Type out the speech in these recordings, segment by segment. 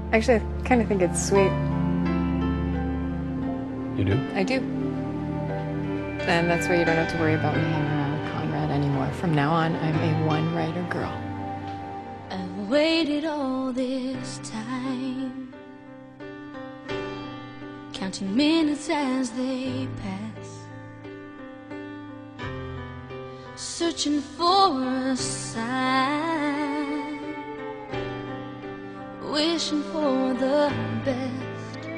Actually, I kind of think it's sweet. You do? I do. And that's why you don't have to worry about me hanging around with Conrad anymore. From now on, I'm a one-writer girl. I've waited all this time, counting minutes as they pass, searching for a sign, wishing for the best.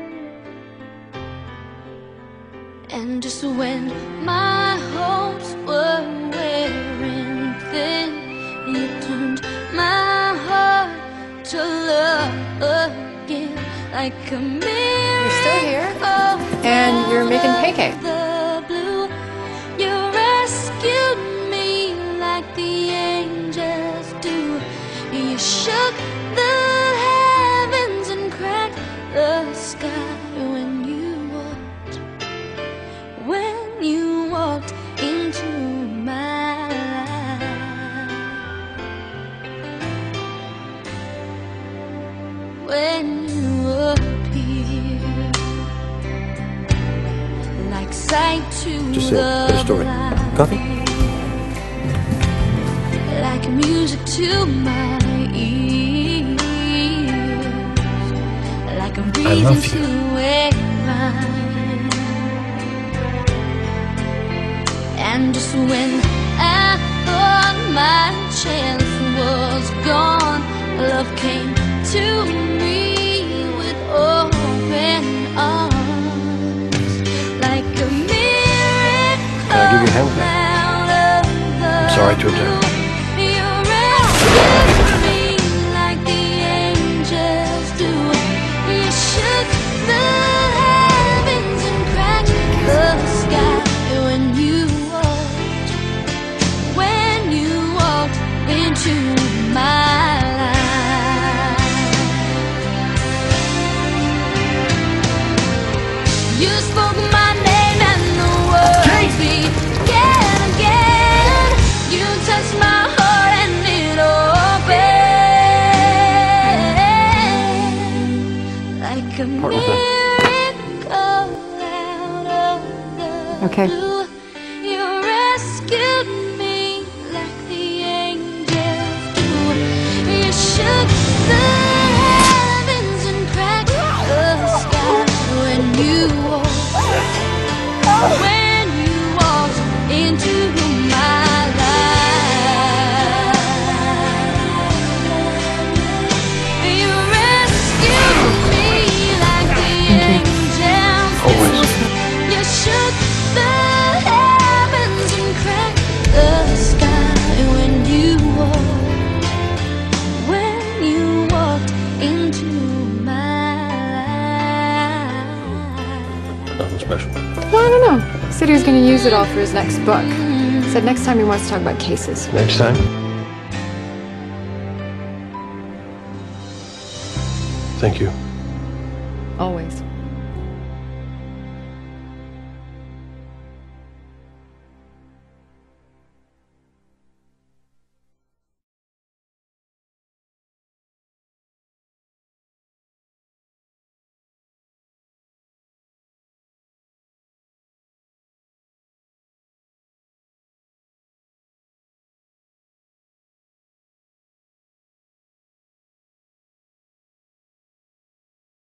And just when my hopes were wearing thin, you turned my heart to love again, like a miracle. You're still here, and you're making pancakes. The blue, you rescued me like the angels do. You shook the heavens and cracked the sky when you walked into my life. When you appeared, like sight to Just the a story. blind, Coffee? like music to my ears, like a reason to a rhyme. And just when I thought my chance was gone, love came to me with open arms, like a miracle. Can I give you a hand with that? I'm sorry to interrupt. You rescued me like the angels do. You shook the heavens and cracked the sky when you into my life. You spoke my name and the world began again. You touched my heart and it opened like a miracle out of the blue. You rescued me like the angels do. You shook the heavens and cracked the sky when you walked into my life. You rescued me like the angels do. You shook the heavens and cracked the sky when you walked into my life. Nothing special. Well, I don't know. He said he was going to use it all for his next book. He said next time he wants to talk about cases. Next time? Thank you. Always.